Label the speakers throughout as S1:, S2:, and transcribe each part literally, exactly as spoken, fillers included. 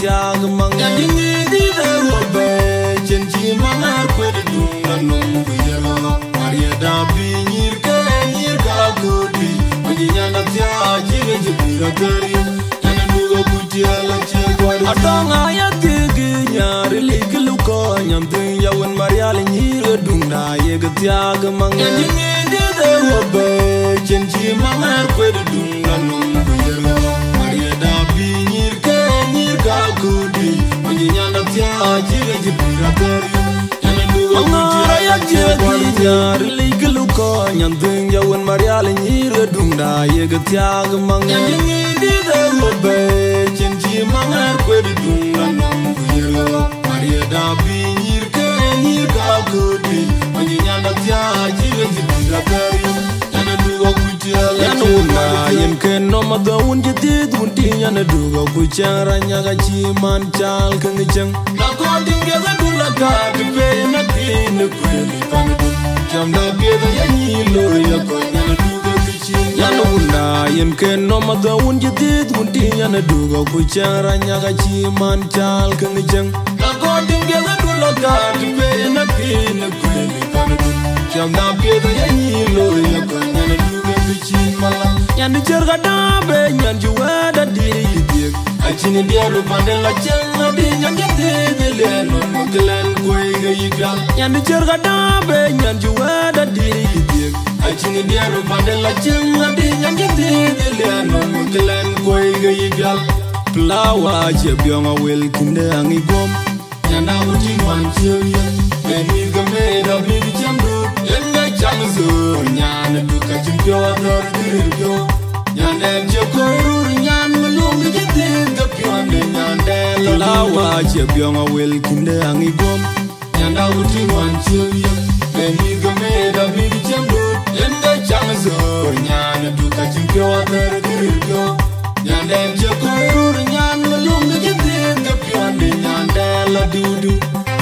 S1: tiag mang yandingi di de wobe chenji mamar kwed dunga num yero maria da binyir ke nyir ka kodi manyinya na tia jige jibira tari yana dugo kutia la chegwa adonga ya tigi nyari liklu ko nyamdin yawen maria le nyir dunga yega tiag mang yandingi di de wobe chenji mamar kwed dunga num yero maria da binyir ke nyir ka kodi manyinya na tia jige jibira tari Mangara ya jegi nyari liglu ko nyanding yawen mariale nyir dungda yega tiag mang yandingi di de wobe chenji mangar kwed dunga nong yero maria da binyir ke nyir ka kodi manyinya na tia jige jibira tari yana dugo kutia yana una yen ken no mado un jidid un tinya na dugo kuchara nyaga chi man chal kengcheng na ko dinge ga dula ka be na tin kweli panu jamda be da yani lo ya ko yana dugo kuchi yana una yen ken no mado un jidid un tinya na dugo kuchara nyaga chi man chal kengcheng na ko dinge ga dula ka be na tin kweli panu jamda be da yani lo ya ko yana dugo kuchi mala yani jerga da be nyan juwada di dik Acin dia lupa de la chenga di nyan jete de le no muglen koi gaiga nyan jerga da be nyan juwada di dik Acin dia lupa de la chenga di nyan jete de le no muglen koi gaiga Plawa je byonga wel kinde angi gom nyanda uti man cheya beni game da bi jambu yenga changzo nyana duka chimpyo ador diryo nyanda je koirur nyan mulung jete de pyonde nyanda lawa je byonga wel kinde angi gom nyanda uti man cheya beni game da bi jambu yenga changzo nyana duka chimpyo ador diryo nyanda je koirur nyan mulung jete de pyonde nyanda la dudu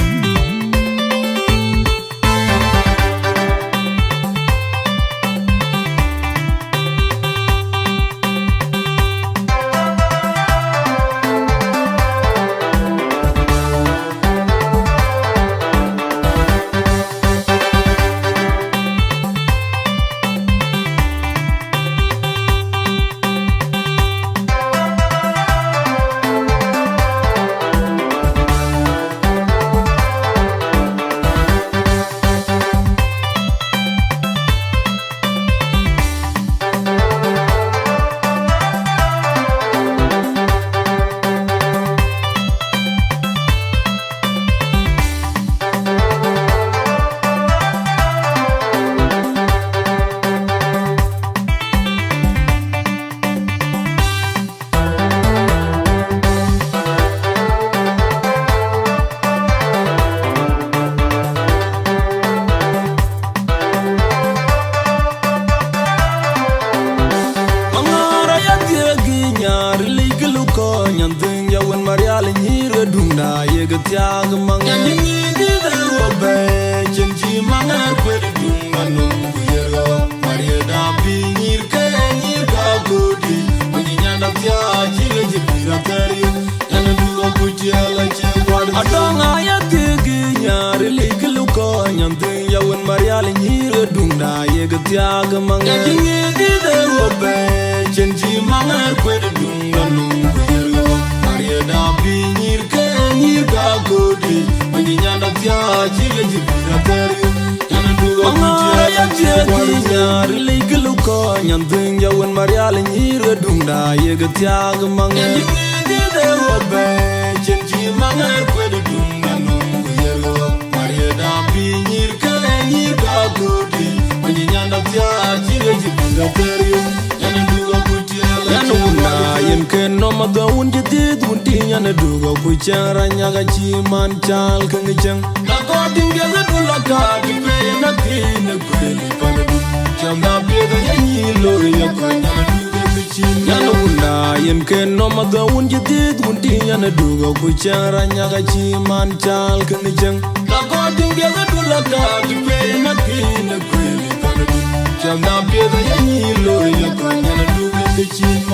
S1: Kuchara nyaga chi man chal kengcheng na ko dinge ga dula ka be na tin kweli panu jamda be da yani lo ya ko na duge chi yana una yen ken no ma da un jidid un tin yana duga kuchara nyaga chi man chal kengcheng na ko dinge ga dula ka be na tin kweli panu jamda be da yani lo ya ko na duge chi mala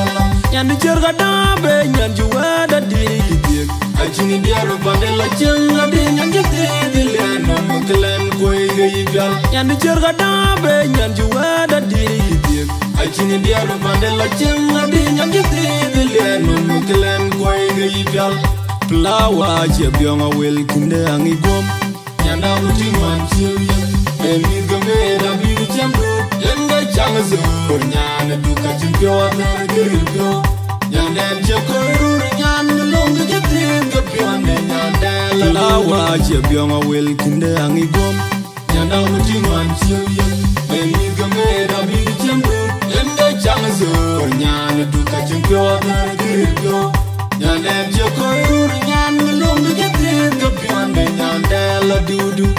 S1: Nyan jerga da be nyan juwa da di dik. Acin dia rubande la chenga di nyan jete di leno muklen koi gayal. Nyan jerga da be nyan juwa da di dik. Acin dia rubande la chenga di nyan jete di leno muklen koi gayal. Plawa je byonga wel kinde angi gom. Nyanda uti man chiya. Emi gamera bi chambu. Yenga changa zo nyana duka chimpyo atar girpyo. Nyanda cheko rur nyan melonga jetin gapyo ne nyanda la. Lawa je byonga wel kinde angi gom. Nyanda uti man chiya. Emi gamera bi chambu. Yenga changa zo nyana duka chimpyo atar girpyo. Nyanda cheko rur nyan melonga jetin gapyo ne nyanda la dudu.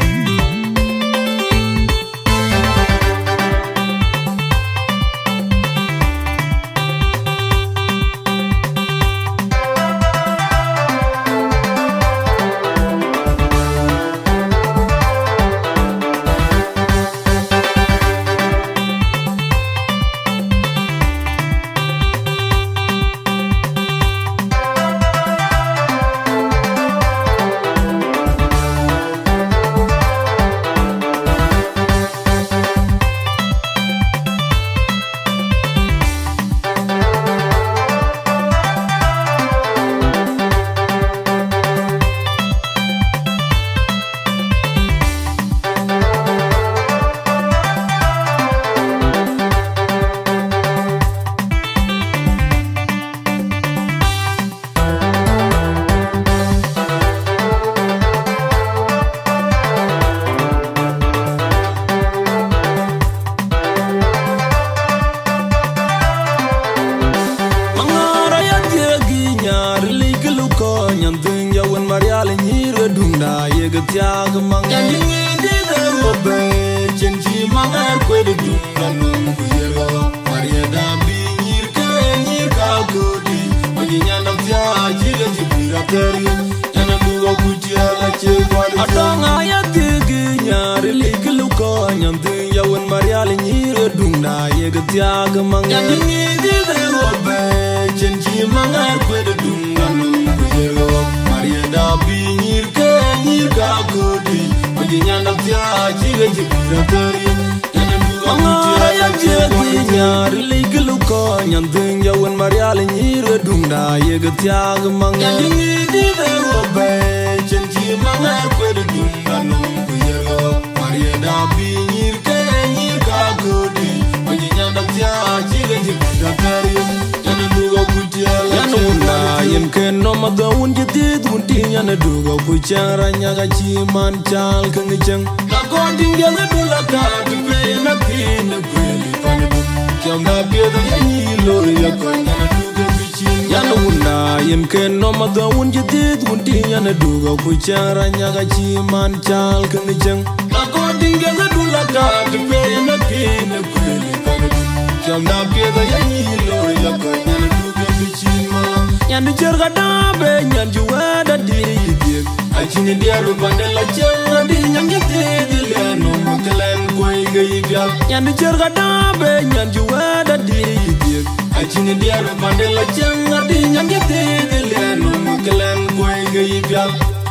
S2: Chara nyaga chi man chal keng cheng na ko dinga la dula ka de pe na ki na kweli kana cham na pe da yani lo ya ko na du ga chi ma
S1: nyan jerga da be nyan juwa da di dik.
S2: Acin dia rubande la chenga di nyan jete di leno muklen koi gayal.
S1: Nyan jerga da be nyan juwa da di dik.
S2: Acin dia rubande la chenga di nyan jete di leno muklen koi gayal.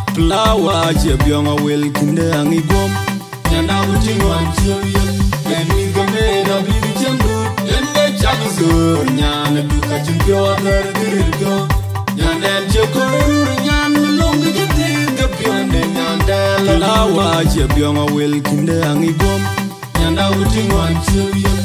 S1: Plawa je byonga wel kinde angi gom.
S2: Nyanda uti wan chiya. Emi gamera bi chambu. Yenga changa zo nyana duka chimpyo atar girpyo. Nyanda cheko rur nyan melonga jetin gapyo ne nyanda la.
S1: Plawa je byonga wel kinde angi gom.
S2: Nyanda uti wan chiya.